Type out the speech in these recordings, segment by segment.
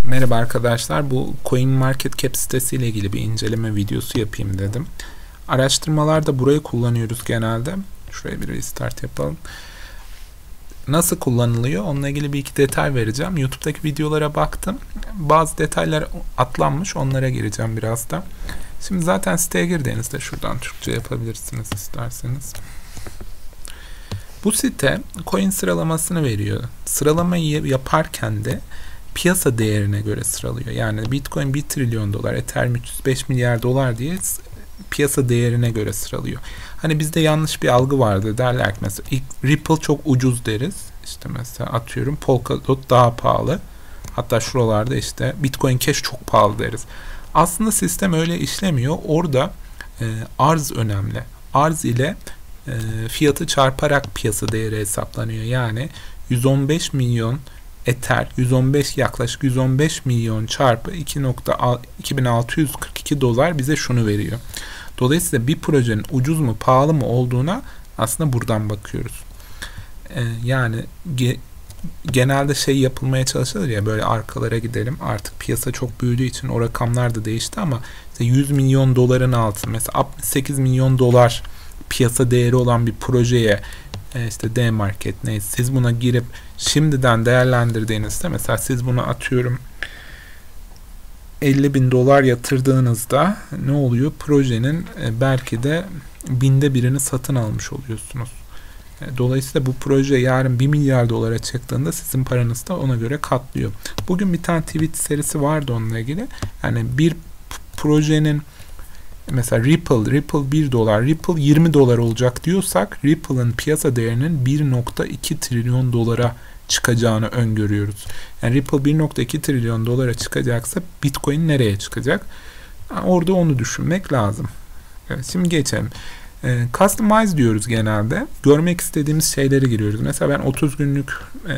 Merhaba arkadaşlar, bu CoinMarketCap sitesiyle ilgili bir inceleme videosu yapayım dedim. Araştırmalarda burayı kullanıyoruz genelde. Şuraya bir restart yapalım. Nasıl kullanılıyor? Onunla ilgili bir iki detay vereceğim. YouTube'daki videolara baktım. Bazı detaylar atlanmış, onlara gireceğim biraz da. Şimdi zaten siteye girdiğinizde şuradan Türkçe yapabilirsiniz isterseniz. Bu site coin sıralamasını veriyor. Sıralamayı yaparken de piyasa değerine göre sıralıyor. Yani Bitcoin 1 trilyon dolar, Ethereum 305 milyar dolar diye piyasa değerine göre sıralıyor. Hani bizde yanlış bir algı vardı. Derler ki mesela Ripple çok ucuz deriz. İşte mesela atıyorum Polkadot daha pahalı. Hatta şuralarda işte Bitcoin Cash çok pahalı deriz. Aslında sistem öyle işlemiyor. Orada arz önemli. Arz ile fiyatı çarparak piyasa değeri hesaplanıyor. Yani 115 milyon Ether, yaklaşık 115 milyon çarpı 2642 dolar bize şunu veriyor. Dolayısıyla bir projenin ucuz mu pahalı mı olduğuna aslında buradan bakıyoruz. Yani genelde şey yapılmaya çalışılır ya, böyle arkalara gidelim. Artık piyasa çok büyüdüğü için o rakamlar da değişti ama 100 milyon doların altı, mesela 68 milyon dolar piyasa değeri olan bir projeye işte D-Market neyse, siz buna girip şimdiden değerlendirdiğinizde, mesela siz buna atıyorum 50 bin dolar yatırdığınızda ne oluyor? Projenin belki de binde birini satın almış oluyorsunuz. Dolayısıyla bu proje yarın 1 milyar dolara çıktığında sizin paranız da ona göre katlıyor. Bugün bir tane tweet serisi vardı onunla ilgili. Yani bir projenin mesela Ripple 1 dolar, Ripple 20 dolar olacak diyorsak Ripple'ın piyasa değerinin 1.2 trilyon dolara çıkacağını öngörüyoruz. Yani Ripple 1.2 trilyon dolara çıkacaksa Bitcoin nereye çıkacak? Orada onu düşünmek lazım. Evet, şimdi geçelim. Customize diyoruz genelde. Görmek istediğimiz şeyleri giriyoruz. Mesela ben 30 günlük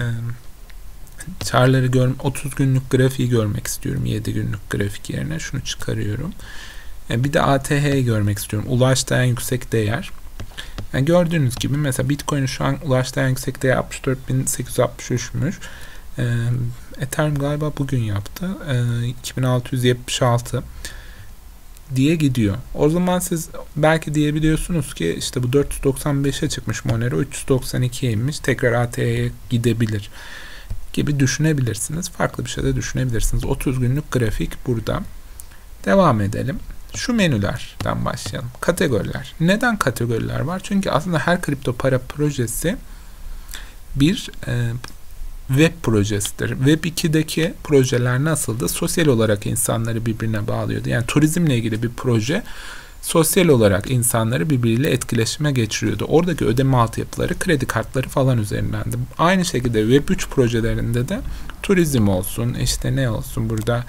chartları 30 günlük grafiği görmek istiyorum. 7 günlük grafik yerine şunu çıkarıyorum. Bir de ATH'yi görmek istiyorum. Ulaştığı en yüksek değer. Yani gördüğünüz gibi mesela Bitcoin'in şu an ulaştığı en yüksek değer 64.863'müş. Ethereum galiba bugün yaptı. 2676 diye gidiyor. O zaman siz belki diyebiliyorsunuz ki işte bu 495'e çıkmış Monero, 392'ye inmiş. Tekrar ATH'ye gidebilir gibi düşünebilirsiniz. Farklı bir şey de düşünebilirsiniz. 30 günlük grafik burada. Devam edelim. Şu menülerden başlayalım. Kategoriler. Neden kategoriler var? Çünkü aslında her kripto para projesi bir web projesidir. Web 2'deki projeler nasıldı? Sosyal olarak insanları birbirine bağlıyordu. Yani turizmle ilgili bir proje sosyal olarak insanları birbiriyle etkileşime geçiriyordu. Oradaki ödeme altyapıları, kredi kartları falan üzerindendi. Aynı şekilde Web 3 projelerinde de turizm olsun, işte ne olsun burada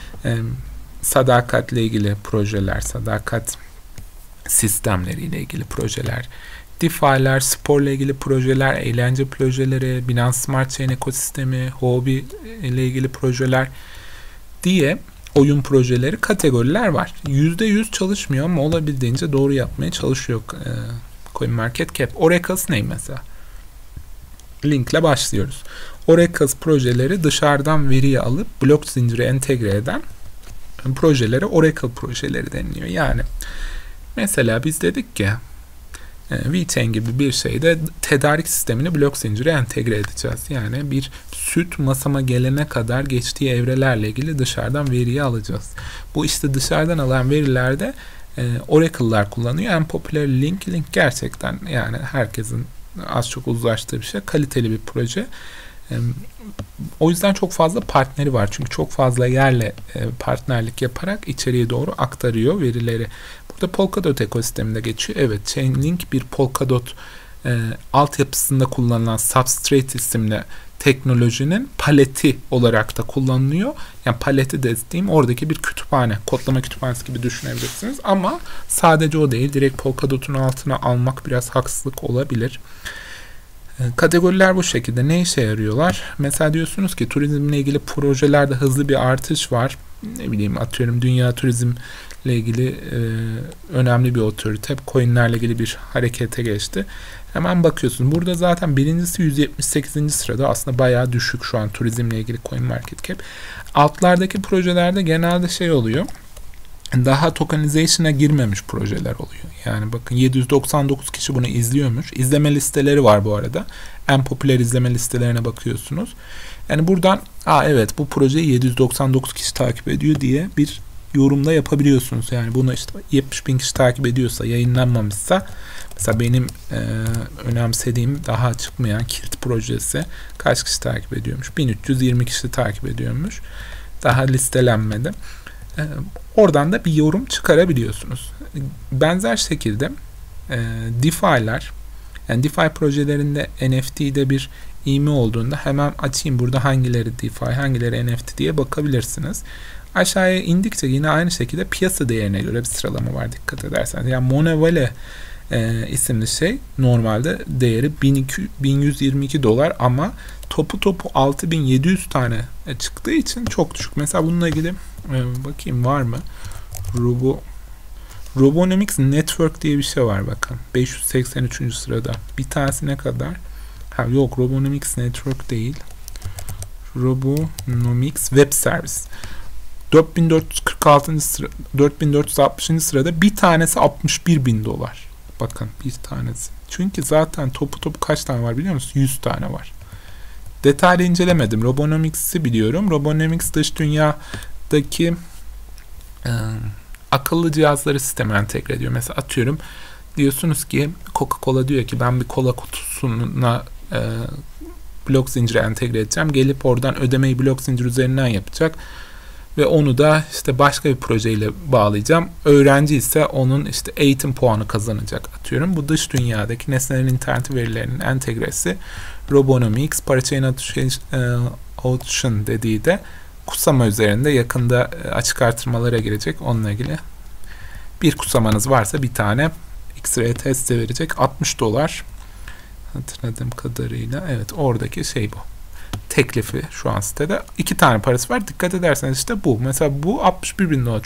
sadakatle ilgili projeler, sadakat sistemleriyle ilgili projeler, DeFi'ler, sporla ilgili projeler, eğlence projeleri, Binance Smart Chain ekosistemi, hobi ile ilgili projeler diye oyun projeleri, kategoriler var. %100 çalışmıyor ama olabildiğince doğru yapmaya çalışıyor CoinMarketCap. Oracle ne mesela? Linkle başlıyoruz. Oracle projeleri dışarıdan veriyi alıp blok zinciri entegre eden projelere Oracle projeleri deniliyor. Yani mesela biz dedik ki VeChain gibi bir şeyde tedarik sistemini blok zincire entegre edeceğiz. Yani bir süt masama gelene kadar geçtiği evrelerle ilgili dışarıdan veriyi alacağız. Bu işte dışarıdan alan verilerde Oracle'lar kullanıyor. En popüler Link gerçekten yani herkesin az çok uzlaştığı bir şey. Kaliteli bir proje. O yüzden çok fazla partneri var. Çünkü çok fazla yerle partnerlik yaparak içeriye doğru aktarıyor verileri. Burada Polkadot ekosisteminde geçiyor. Evet, Chainlink bir Polkadot altyapısında kullanılan Substrate isimli teknolojinin paleti olarak da kullanılıyor. Yani paleti dediğim oradaki bir kütüphane, kodlama kütüphanesi gibi düşünebilirsiniz. Ama sadece o değil. Direkt Polkadot'un altına almak biraz haksızlık olabilir. Kategoriler bu şekilde. Ne işe yarıyorlar? Mesela diyorsunuz ki turizmle ilgili projelerde hızlı bir artış var. Ne bileyim atıyorum dünya turizmle ile ilgili önemli bir otorite. Coinlerle ilgili bir harekete geçti. Hemen bakıyorsun. Burada zaten birincisi 178. sırada. Aslında bayağı düşük şu an turizmle ilgili CoinMarketCap. Altlardaki projelerde genelde şey oluyor. Daha tokenization'a girmemiş projeler oluyor. Yani bakın 799 kişi bunu izliyormuş. İzleme listeleri var bu arada. En popüler izleme listelerine bakıyorsunuz. Yani buradan evet bu projeyi 799 kişi takip ediyor diye bir yorumda yapabiliyorsunuz. Yani bunu işte 70.000 kişi takip ediyorsa, yayınlanmamışsa, mesela benim önemsediğim daha çıkmayan Kirt projesi kaç kişi takip ediyormuş? 1320 kişi takip ediyormuş. Daha listelenmedi. Oradan da bir yorum çıkarabiliyorsunuz. Benzer şekilde DeFi'ler, yani DeFi projelerinde NFT'de bir ivme olduğunda hemen açayım burada hangileri DeFi, hangileri NFT diye bakabilirsiniz. Aşağıya indikçe yine aynı şekilde piyasa değerine göre bir sıralama var, dikkat ederseniz. Yani Monavale isimli şey normalde değeri 1122 dolar ama topu 6700 tane çıktığı için çok düşük. Mesela bununla ilgili bakayım var mı? Robonomics Network diye bir şey var bakın. 583. sırada. Bir tanesi ne kadar? Yok, Robonomics Network değil. Robonomics Web Service. 4446. sıra, 4460. sırada, bir tanesi 61.000 dolar. Bakın bir tanesi. Çünkü zaten topu kaç tane var biliyor musunuz? 100 tane var. Detaylı incelemedim. Robonomics'i biliyorum. Robonomics dış dünyadaki akıllı cihazları sisteme entegre ediyor. Mesela atıyorum diyorsunuz ki Coca-Cola diyor ki ben bir kola kutusuna blok zinciri entegre edeceğim. Gelip oradan ödemeyi blok zinciri üzerinden yapacak. Ve onu da işte başka bir projeyle bağlayacağım. Öğrenci ise onun işte eğitim puanı kazanacak atıyorum. Bu dış dünyadaki nesnelerin interneti verilerinin entegresi Robonomics, Parachain Auction dediği de Kusama üzerinde yakında açık artırmalara girecek. Onunla ilgili bir kusamanız varsa bir tane X-Ray testi verecek. 60 dolar hatırladığım kadarıyla. Evet, oradaki şey bu. Teklifi şu an sitede. 2 tane parası var. Dikkat ederseniz işte bu. Mesela bu 61.000 dolar.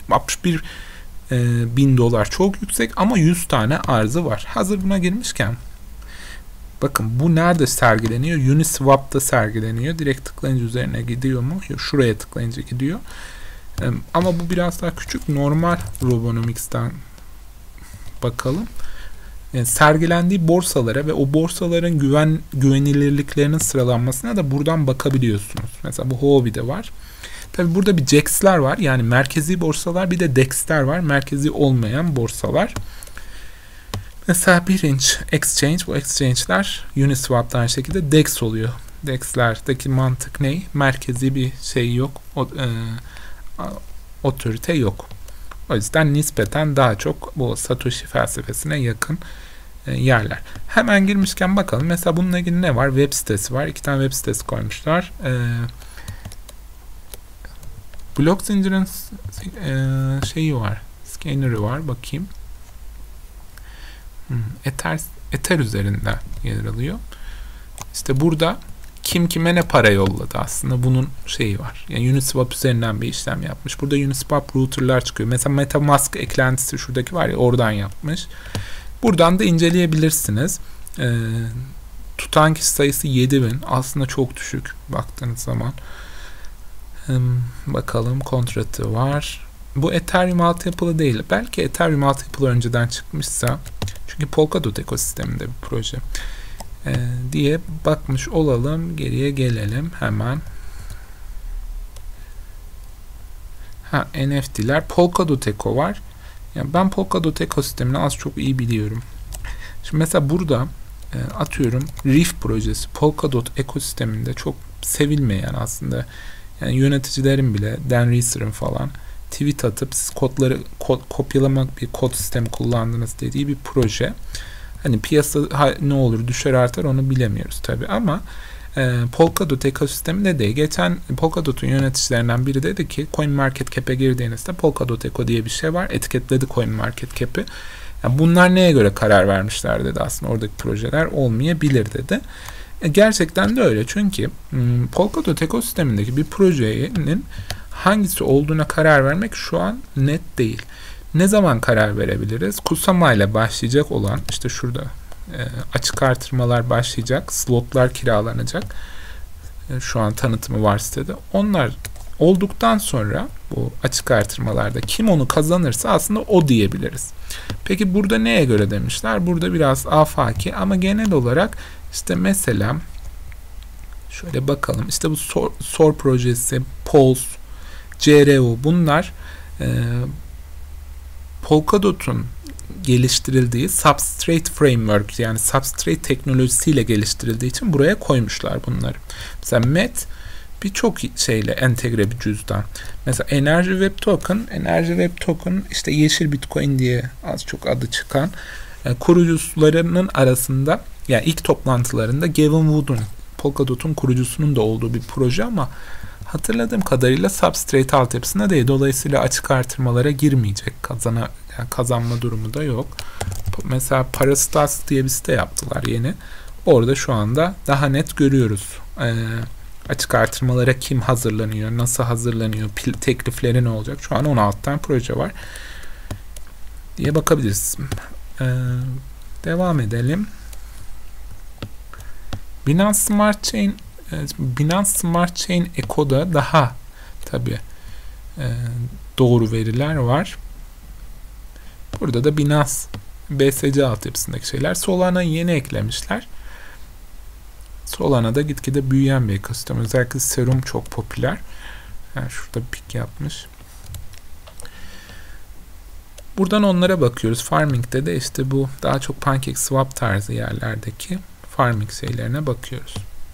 61.000 dolar çok yüksek ama 100 tane arzı var. Hazır buna girmişken bakın bu nerede sergileniyor? Uniswap'ta sergileniyor. Direkt tıklayınca üzerine gidiyor mu? Şuraya tıklayınca gidiyor. Ama bu biraz daha küçük. Normal Robonomics'ten bakalım. Yani sergilendiği borsalara ve o borsaların güvenilirliklerinin sıralanmasına da buradan bakabiliyorsunuz. Mesela bu Huobi'de var. Tabi burada bir JAX'ler var. Yani merkezi borsalar, bir de DEX'ler var. Merkezi olmayan borsalar. Mesela birinci exchange, bu exchange'ler Uniswap'ta aynı şekilde DEX oluyor. DEX'lerdeki mantık ne? Merkezi bir şey yok. Otorite yok. O yüzden nispeten daha çok bu Satoshi felsefesine yakın yerler. Hemen girmişken bakalım. Mesela bununla ilgili ne var? Web sitesi var. 2 tane web sitesi koymuşlar. Blok zincirin şeyi var. Scanner'ı var. Bakayım. Ether üzerinden yer alıyor. İşte burada kim kime ne para yolladı aslında bunun şeyi var. Yani Uniswap üzerinden bir işlem yapmış. Burada Uniswap router'lar çıkıyor. Mesela MetaMask eklentisi şuradaki var ya, oradan yapmış. Buradan da inceleyebilirsiniz. Tutan kişi sayısı 7000. Aslında çok düşük baktığınız zaman. Bakalım, kontratı var. Bu Ethereum altyapılı değil. Belki Ethereum altyapılı önceden çıkmışsa. Çünkü Polkadot ekosisteminde bir proje. Diye bakmış olalım. Geriye gelelim hemen. NFT'ler. Polkadot Eko var. Yani ben Polkadot ekosistemini az çok iyi biliyorum. Şimdi mesela burada atıyorum Reef projesi Polkadot ekosisteminde çok sevilmeyen aslında. Yani yöneticilerin bile, Dan Reeser'ın falan tweet atıp siz kodları kopyalamak bir kod sistemi kullandınız dediği bir proje. Hani piyasa ne olur düşer artar onu bilemiyoruz tabi ama Polkadot ekosisteminde de geçen Polkadot'un yöneticilerinden biri dedi ki CoinMarketCap'e girdiğinizde Polkadot Eko diye bir şey var. Etiketledi CoinMarketCap'i. Yani bunlar neye göre karar vermişler dedi, aslında oradaki projeler olmayabilir dedi. Gerçekten de öyle çünkü Polkadot ekosistemindeki bir projenin hangisi olduğuna karar vermek şu an net değil. Ne zaman karar verebiliriz? Kusama ile başlayacak olan, işte şurada açık artırmalar başlayacak, slotlar kiralanacak. Şu an tanıtımı var sitede. Onlar olduktan sonra bu açık artırmalarda kim onu kazanırsa aslında o diyebiliriz. Peki burada neye göre demişler? Burada biraz afaki ama genel olarak işte mesela şöyle bakalım. İşte bu SOR projesi, Pulse, CRO bunlar Polkadot'un geliştirildiği Substrate Framework, yani Substrate teknolojisiyle geliştirildiği için buraya koymuşlar bunları. Mesela MET birçok şeyle entegre bir cüzdan. Mesela Enerji Web Token işte yeşil Bitcoin diye az çok adı çıkan kurucularının arasında, yani ilk toplantılarında Gavin Wood'un, Polkadot'un kurucusunun da olduğu bir proje ama hatırladığım kadarıyla Substrate altyapısına değil. Dolayısıyla açık artırmalara girmeyecek. Kazanma durumu da yok. Mesela Parastas diye bir site yaptılar yeni. Orada şu anda daha net görüyoruz. Açık artırmalara kim hazırlanıyor, nasıl hazırlanıyor, teklifleri ne olacak? Şu an 16 tane proje var diye bakabiliriz. Devam edelim. Binance Smart Chain Eco'da daha tabii doğru veriler var. Burada da Binance BSC altyapısındaki şeyler. Solana'yı yeni eklemişler. Solana'da gitgide büyüyen bir ekosistem. Özellikle Serum çok popüler. Yani şurada bir pik yapmış. Buradan onlara bakıyoruz. Farming'de de işte bu daha çok PancakeSwap tarzı yerlerdeki farming şeylerine bakıyoruz.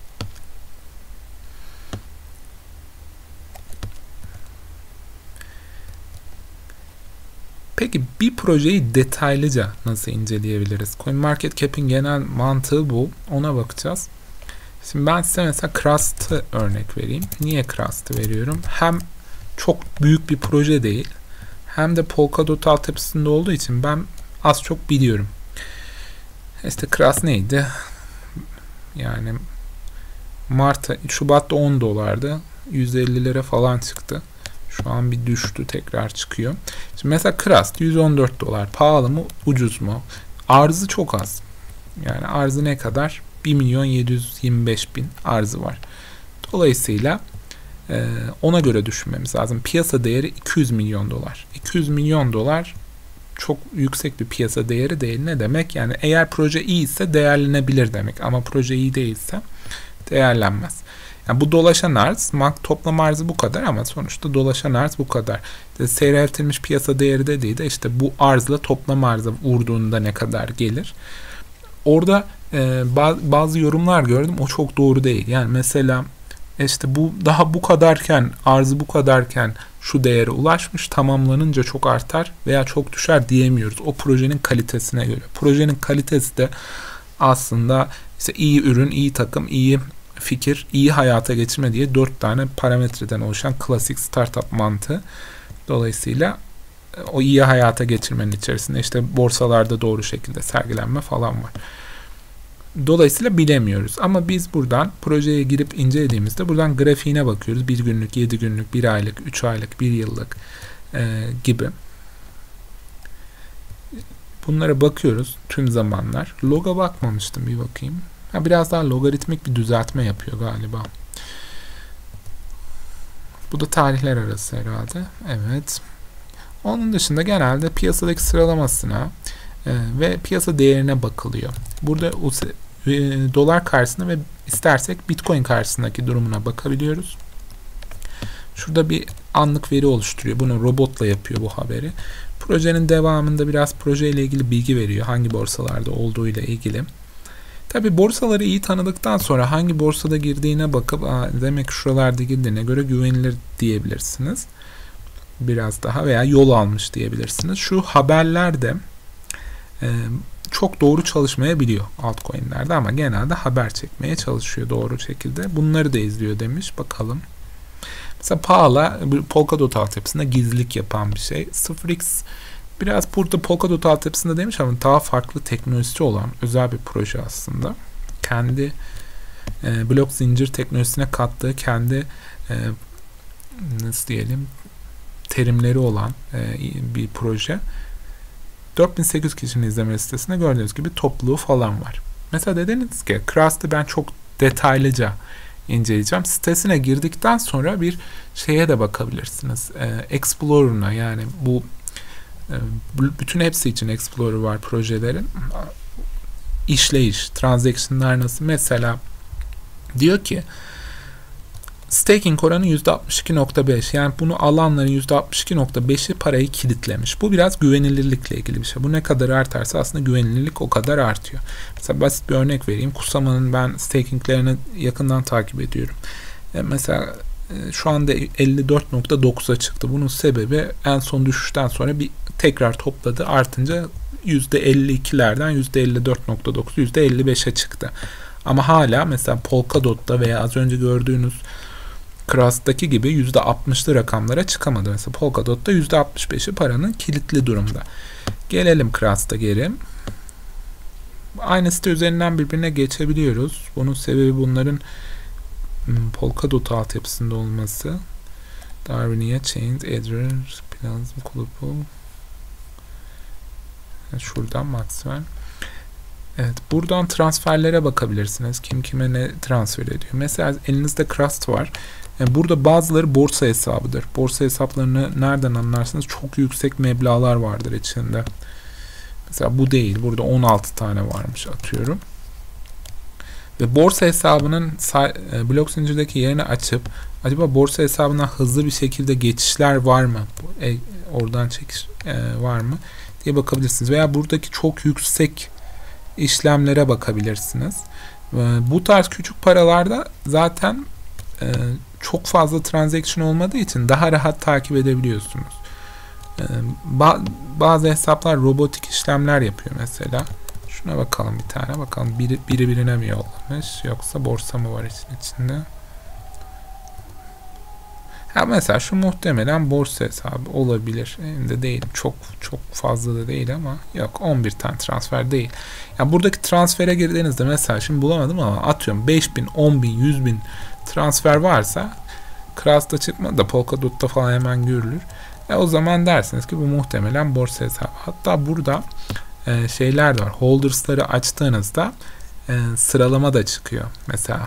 Peki bir projeyi detaylıca nasıl inceleyebiliriz? CoinMarketCap'in genel mantığı bu. Ona bakacağız. Şimdi ben size mesela Crust'ı örnek vereyim. Niye Crust'ı veriyorum? Hem çok büyük bir proje değil, hem de Polkadot altyapısında olduğu için ben az çok biliyorum. İşte Crust neydi? Yani Şubat'ta 10 dolardı. 150'lere falan çıktı. Şu an bir düştü, tekrar çıkıyor. Şimdi mesela Crust 114 dolar. Pahalı mı, ucuz mu? Arzı çok az. Yani arzı ne kadar? 1.725.000 arzı var. Dolayısıyla ona göre düşünmemiz lazım. Piyasa değeri 200 milyon dolar. 200 milyon dolar çok yüksek bir piyasa değeri değil. Ne demek? Yani eğer proje iyi ise değerlenebilir demek. Ama proje iyi değilse değerlenmez. Yani bu dolaşan arz, toplam arzı bu kadar ama sonuçta dolaşan arz bu kadar. İşte seyreltilmiş piyasa değeri dediği de işte bu arzla toplam arza vurduğunda ne kadar gelir. Orada bazı yorumlar gördüm, o çok doğru değil. Yani mesela işte bu daha bu kadarken, arzı bu kadarken şu değere ulaşmış, tamamlanınca çok artar veya çok düşer diyemiyoruz. O projenin kalitesine göre. Projenin kalitesi de aslında işte iyi ürün, iyi takım, iyi fikir, iyi hayata geçirme diye 4 tane parametreden oluşan klasik startup mantığı. Dolayısıyla o iyi hayata geçirmenin içerisinde işte borsalarda doğru şekilde sergilenme falan var. Dolayısıyla bilemiyoruz. Ama biz buradan projeye girip incelediğimizde buradan grafiğine bakıyoruz. 1 günlük, 7 günlük, 1 aylık, 3 aylık, 1 yıllık gibi. Bunlara bakıyoruz tüm zamanlar. Log'a bakmamıştım, bir bakayım. Biraz daha logaritmik bir düzeltme yapıyor galiba. Bu da tarihler arası herhalde. Evet. Onun dışında genelde piyasadaki sıralamasına ve piyasa değerine bakılıyor. Burada dolar karşısında ve istersek Bitcoin karşısındaki durumuna bakabiliyoruz. Şurada bir anlık veri oluşturuyor. Bunu robotla yapıyor bu haberi. Projenin devamında biraz projeyle ilgili bilgi veriyor. Hangi borsalarda olduğu ile ilgili. Tabi borsaları iyi tanıdıktan sonra hangi borsada girdiğine bakıp demek ki şuralarda girdiğine göre güvenilir diyebilirsiniz. Biraz daha veya yol almış diyebilirsiniz. Şu haberlerde çok doğru çalışmayabiliyor altcoin'lerde ama genelde haber çekmeye çalışıyor doğru şekilde. Bunları da izliyor demiş. Bakalım. Mesela Pahala Polkadot altyapısında gizlilik yapan bir şey. 0x biraz burada Polkadot altyapısında demiş ama daha farklı teknolojisi olan özel bir proje aslında. Kendi blok zincir teknolojisine kattığı kendi nasıl diyelim, terimleri olan bir proje. 4800 kişinin izleme listesinde gördüğünüz gibi topluluğu falan var. Mesela dediniz ki Crust'ı ben çok detaylıca inceleyeceğim. Sitesine girdikten sonra bir şeye de bakabilirsiniz. Explorer'ına, yani bu bütün hepsi için Explorer var projelerin. İşleyiş, transaction'lar nasıl? Mesela diyor ki staking oranı %62.5. Yani bunu alanların %62.5'i parayı kilitlemiş. Bu biraz güvenilirlikle ilgili bir şey. Bu ne kadar artarsa aslında güvenilirlik o kadar artıyor. Mesela basit bir örnek vereyim. Kusama'nın ben stakinglerini yakından takip ediyorum. Mesela şu anda 54.9'a çıktı. Bunun sebebi en son düşüşten sonra bir tekrar topladı. Artınca %52'lerden %54.9, %55'e çıktı. Ama hala mesela Polkadot'ta veya az önce gördüğünüz Crust'taki gibi %60'lı rakamlara çıkamadı. Mesela Polkadot'ta %65'i paranın kilitli durumda. Gelelim Crust'a geri. Aynı site üzerinden birbirine geçebiliyoruz. Bunun sebebi bunların Polkadot altyapısında olması. Darwinia, Chains, Edger, Planzm, Kulupul. Şuradan Maxwell. Evet, buradan transferlere bakabilirsiniz. Kim kime ne transfer ediyor. Mesela elinizde Crust var. Burada bazıları borsa hesabıdır. Borsa hesaplarını nereden anlarsınız? Çok yüksek meblağlar vardır içinde. Mesela bu değil. Burada 16 tane varmış atıyorum. Ve borsa hesabının blok zincirdeki yerini açıp acaba borsa hesabına hızlı bir şekilde geçişler var mı? Oradan çekiş var mı diye bakabilirsiniz. Veya buradaki çok yüksek işlemlere bakabilirsiniz. Bu tarz küçük paralarda zaten çok fazla transaction olmadığı için daha rahat takip edebiliyorsunuz. Bazı hesaplar robotik işlemler yapıyor mesela. Şuna bakalım bir tane. Bakalım biri birine mi yollamış yoksa borsa mı var için içinde? Ha, mesela şu muhtemelen borsa hesabı olabilir. Benim de değil. Çok fazla da değil ama yok, 11 tane transfer değil. Yani buradaki transfere girdiğinizde mesela şimdi bulamadım ama atıyorum 5000, 10.000, 100.000 transfer varsa Crust'ta çıkmadı da Polkadot'ta falan hemen görülür. O zaman dersiniz ki bu muhtemelen borsa hesabı. Hatta burada şeyler de var. Holders'ları açtığınızda sıralama da çıkıyor. Mesela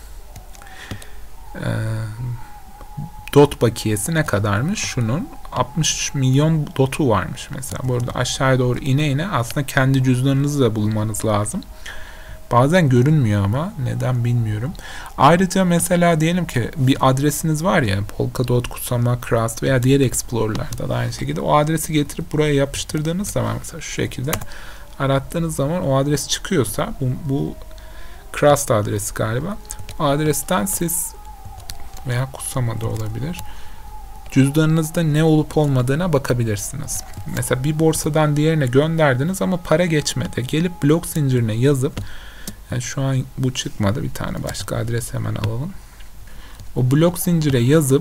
dot bakiyesi ne kadarmış? Şunun 60 milyon dotu varmış mesela. Burada aşağıya doğru ine aslında kendi cüzdanınızı da bulmanız lazım. Bazen görünmüyor ama neden bilmiyorum. Ayrıca mesela diyelim ki bir adresiniz var ya, Polkadot, Kusama, Crust veya diğer Explorer'larda da aynı şekilde o adresi getirip buraya yapıştırdığınız zaman mesela şu şekilde arattığınız zaman o adres çıkıyorsa bu Crust adresi galiba. O adresten siz veya Kusama'da olabilir. Cüzdanınızda ne olup olmadığına bakabilirsiniz. Mesela bir borsadan diğerine gönderdiniz ama para geçmedi. Gelip blok zincirine yazıp, yani şu an bu çıkmadı, bir tane başka adres hemen alalım. O blok zincire yazıp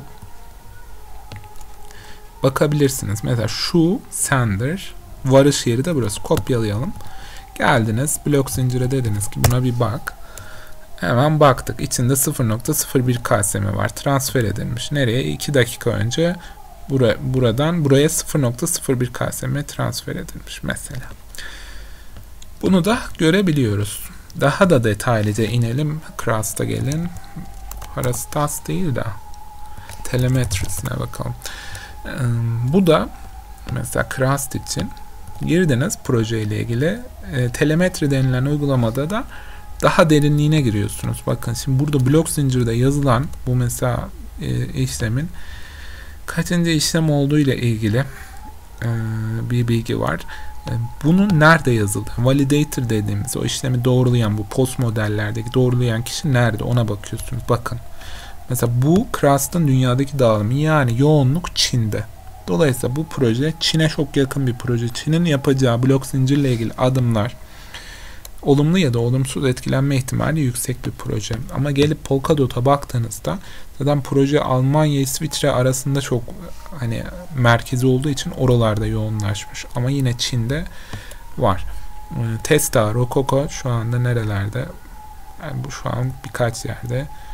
bakabilirsiniz. Mesela şu sender, varış yeri de burası. Kopyalayalım. Geldiniz blok zincire, dediniz ki buna bir bak. Hemen baktık. İçinde 0.01 KSM var. Transfer edilmiş. Nereye? 2 dakika önce buradan buraya 0.01 KSM transfer edilmiş mesela. Bunu da görebiliyoruz. Daha da detaylıca inelim. Crust'a gelin. Parastas değil de telemetrisine bakalım. Bu da mesela Crust için girdiniz proje ile ilgili. Telemetri denilen uygulamada da daha derinliğine giriyorsunuz. Bakın şimdi burada blok zincirde yazılan bu mesela işlemin kaçıncı işlem olduğu ile ilgili bir bilgi var. Bunun nerede yazıldı? Validator dediğimiz o işlemi doğrulayan, bu post modellerdeki doğrulayan kişi nerede? Ona bakıyorsunuz. Bakın. Mesela bu Crust'ın dünyadaki dağılımı, yani yoğunluk Çin'de. Dolayısıyla bu proje Çin'e çok yakın bir proje. Çin'in yapacağı blok zincirle ilgili adımlar olumlu ya da olumsuz etkilenme ihtimali yüksek bir proje. Ama gelip Polkadot'a baktığınızda zaten proje Almanya, İsviçre arasında çok hani merkezi olduğu için oralarda yoğunlaşmış. Ama yine Çin'de var. Tesla, Rococo şu anda nerelerde? Yani bu şu an birkaç yerde.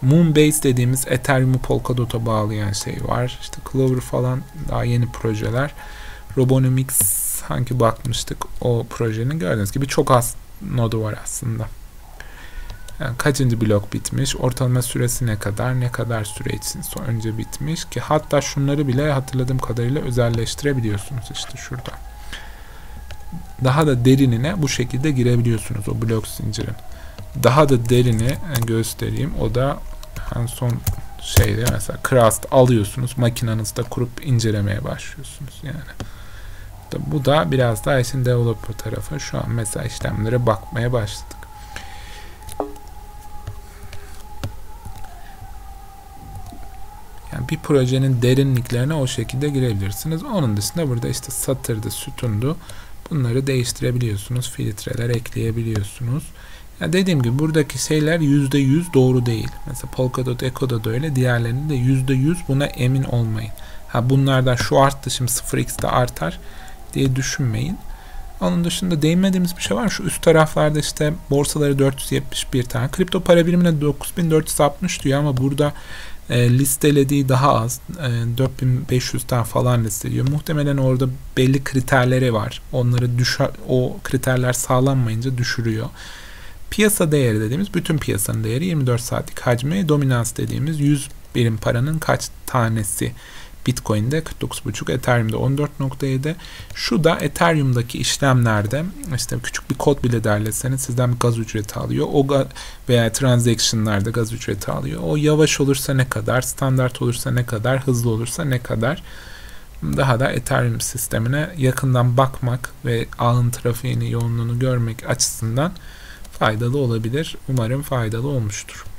Moonbase dediğimiz Ethereum'u Polkadot'a bağlayan şey var. İşte Clover falan daha yeni projeler. Robonomics hangi bakmıştık o projenin, gördüğünüz gibi çok az nodu var aslında. Yani kaçıncı blok bitmiş, ortalama süresi ne kadar süre için önce bitmiş ki hatta şunları bile hatırladığım kadarıyla özelleştirebiliyorsunuz işte şurada. Daha da derinine bu şekilde girebiliyorsunuz o blok zincirin. Daha da derini göstereyim. O da en son şeyde mesela Crust alıyorsunuz, makinenizde kurup incelemeye başlıyorsunuz yani. Bu da biraz daha işin developer tarafı. Şu an mesela işlemlere bakmaya başladık. Yani bir projenin derinliklerine o şekilde girebilirsiniz. Onun dışında burada işte satırdı, sütundu. Bunları değiştirebiliyorsunuz. Filtreler ekleyebiliyorsunuz. Yani dediğim gibi buradaki şeyler %100 doğru değil. Mesela Polkadot, Echo'da da öyle. Diğerlerinde de %100 buna emin olmayın. Ha bunlardan şu arttı şimdi 0x'de artar diye düşünmeyin. Onun dışında değinmediğimiz bir şey var. Şu üst taraflarda işte borsaları 471 tane. Kripto para birimine 9460 diyor ama burada listelediği daha az. 4500 tane falan listeliyor. Muhtemelen orada belli kriterleri var. Onları o kriterler sağlanmayınca düşürüyor. Piyasa değeri dediğimiz bütün piyasanın değeri, 24 saatlik hacmi, dominans dediğimiz 100 birim paranın kaç tanesi. Bitcoin'de 49.5, Ethereum'da 14.7. Şu da Ethereum'daki işlemlerde işte küçük bir kod bile derletseniz sizden bir gaz ücreti alıyor. Veya transaction'larda gaz ücreti alıyor. O yavaş olursa ne kadar, standart olursa ne kadar, hızlı olursa ne kadar. Daha da Ethereum sistemine yakından bakmak ve ağın trafiğini, yoğunluğunu görmek açısından faydalı olabilir. Umarım faydalı olmuştur.